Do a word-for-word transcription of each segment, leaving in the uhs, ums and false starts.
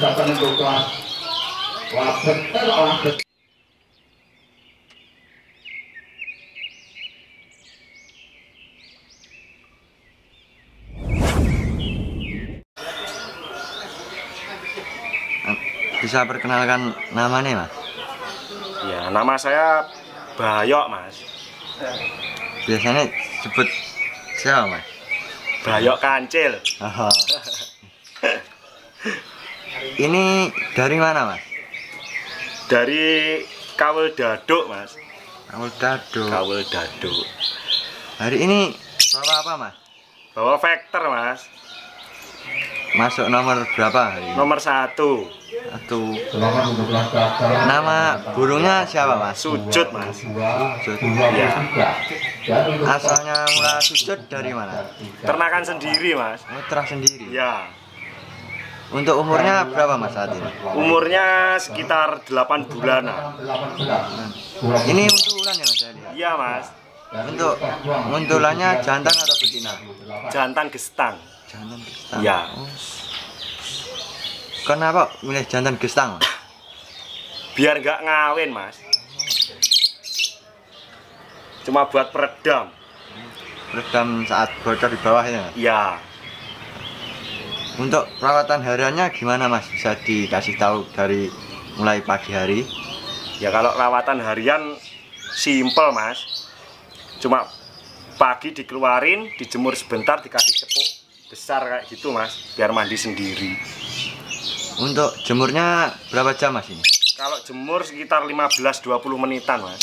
ucapan untuk kelas wabet wabet. Bisa perkenalkan namanya, Mas? Ya, nama saya Bayok, Mas. Biasanya sebut siapa, Mas? Bayok Kancil. Oh. Ini dari mana, Mas? Dari Kawul Daduk, Mas. Kawul Daduk. Kawul Daduk. Hari ini bawa apa, Mas? Bawa Vector, Mas. Masuk nomor berapa hari ini? Nomor satu. Satu. Nama burungnya siapa, Mas? Sujud, Mas. Sujud. Ya. Asalnya mula sujud dari mana? Ternakan sendiri, Mas. Oh, terah sendiri. Ya. Untuk umurnya berapa, Mas, saat ini? Umurnya sekitar delapan bulanan. Ini untulan ya, Mas? Saya lihat. Iya, Mas. Untuk untulannya jantan atau betina? Jantan gestang. Jantan gestang. Ya. Oh. Kenapa milih jantan gestang, Mas? Biar nggak ngawin, Mas. Cuma buat peredam. Peredam saat bocor di bawah ya? Ya. Untuk perawatan hariannya gimana, Mas? Bisa dikasih tahu dari mulai pagi hari? Ya kalau rawatan harian simple, Mas. Cuma pagi dikeluarin, dijemur sebentar, dikasih cepuk besar kayak gitu, Mas. Biar mandi sendiri. Untuk jemurnya berapa jam, Mas, ini? Kalau jemur sekitar lima belas sampai dua puluh menitan, Mas.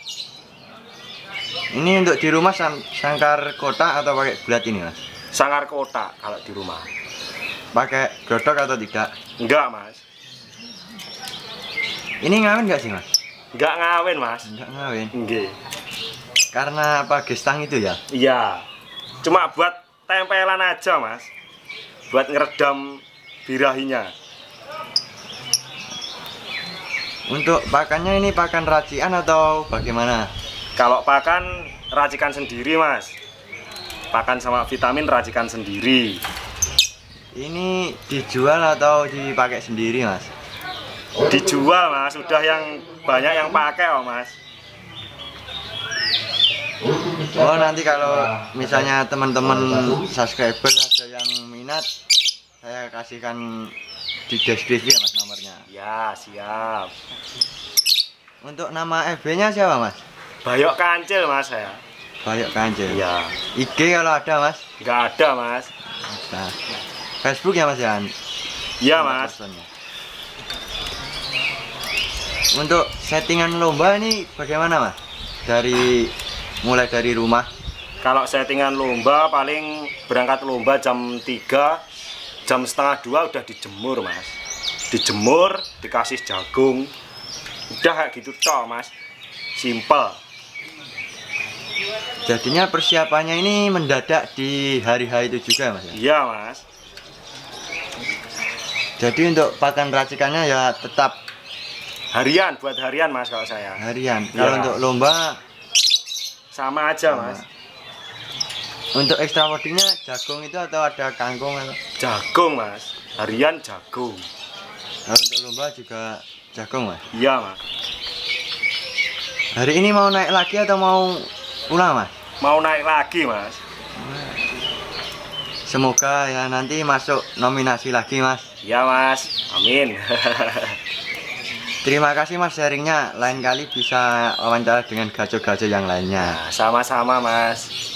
Ini untuk di rumah sang sangkar kotak atau pakai bulat ini, Mas? Sangkar kotak kalau di rumah. Pakai godok atau tidak? Enggak, Mas. Ini ngawin nggak sih, Mas? Enggak ngawin, Mas. Enggak ngawin. Nggih. Karena apa, gestang itu ya? Iya. Cuma buat tempelan aja, Mas. Buat ngeredam birahinya. Untuk pakannya ini pakan racikan atau bagaimana? Kalau pakan racikan sendiri, Mas. Pakan sama vitamin racikan sendiri. Ini dijual atau dipakai sendiri, Mas? Dijual, Mas. Sudah yang banyak yang pakai, oh, Mas. Oh, nanti kalau misalnya teman-teman subscriber ada yang minat, saya kasihkan di deskripsi ya, Mas, nomornya. Ya, siap. Untuk nama F B-nya siapa, Mas? Bayok Kancil, Mas, saya. Bayok Kancil. Ya. I G kalau ada, Mas? Nggak ada, Mas. Nah, Facebook ya, Mas, ya? Iya, Mas. Untuk settingan lomba ini bagaimana, Mas? Dari mulai dari rumah. Kalau settingan lomba paling berangkat lomba jam tiga, jam setengah dua udah dijemur, Mas. Dijemur, dikasih jagung. Udah kayak gitu toh, Mas. Simple. Jadinya persiapannya ini mendadak di hari-hari itu juga, Mas? Iya, Mas. Jadi untuk pakan racikannya ya tetap Harian, buat harian, Mas, kalau saya. harian. Ya. Kalau untuk lomba Sama aja, sama. Mas. Untuk extra foodingnya jagung itu atau ada kangkung atau? Jagung, Mas. Harian jagung. Kalau untuk lomba juga jagung, Mas? Iya, Mas. Hari ini mau naik lagi atau mau pulang, Mas? Mau naik lagi, Mas. Semoga ya nanti masuk nominasi lagi, Mas. Iya, Mas. Amin. Terima kasih, Mas, sharingnya. Lain kali bisa wawancara dengan gajo-gajo yang lainnya. Sama-sama, Mas.